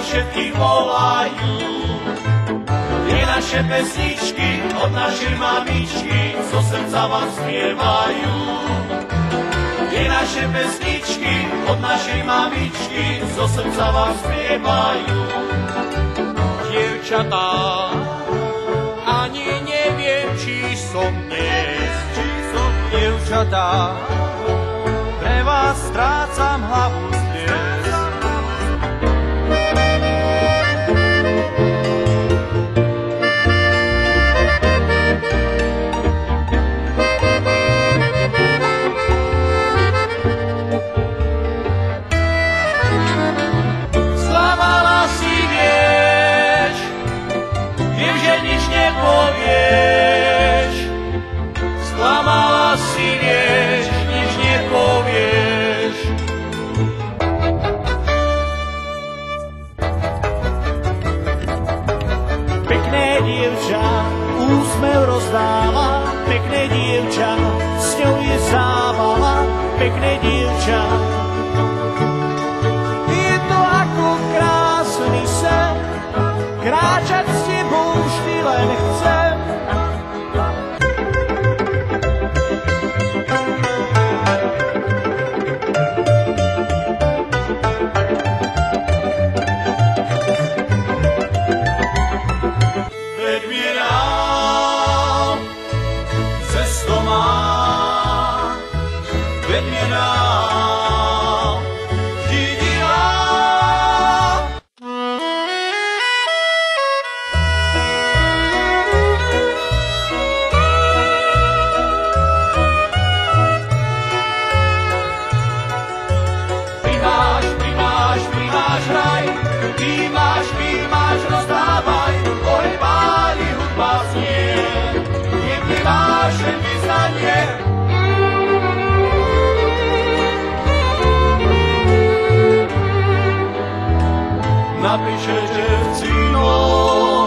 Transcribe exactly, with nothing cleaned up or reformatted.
všetkých volajú. Tie naše pesničky od našej mamičky zo srdca vám spievajú. Tie naše pesničky od našej mamičky zo srdca vám spievajú. Dievčatá, ani neviem, či som dnes, či som dievčatá, pre vás strácam hlavu dnes. Nepovieš, sklamala si, vieš, nič nepovieš. Pekné dievča, úsmev rozdáva, pekné dievča, s ňou je zábava, pekné dievča. Je to ako krásny sen, kráčať s tebou vždy len chcem. Veď mi dál, cesto má, veď mi dál, jediná. Pímaš, pímaš, rozdávaj, oj páli, hudba znie, niekde vážne vyznanie. Napíšete v cíno,